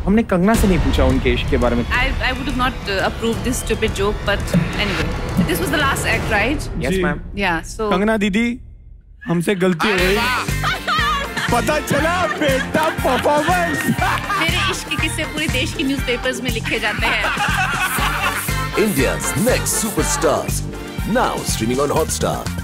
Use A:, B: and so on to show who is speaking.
A: हमने कंगना से नहीं पूछा उनके इश्क के बारे में।
B: I would have not approved this stupid joke, but anyway, this was the last act, right?
A: Yes, ma'am.
B: Yeah, so.
C: Kangana दीदी, हमसे गलती हो गई। पता चला बेटा परफॉर्मेंस।
B: मेरे इश्क के किस्से पूरे देश की न्यूज़पेपर्स में लिखे जाते हैं।
D: India's next superstars, now streaming on Hotstar.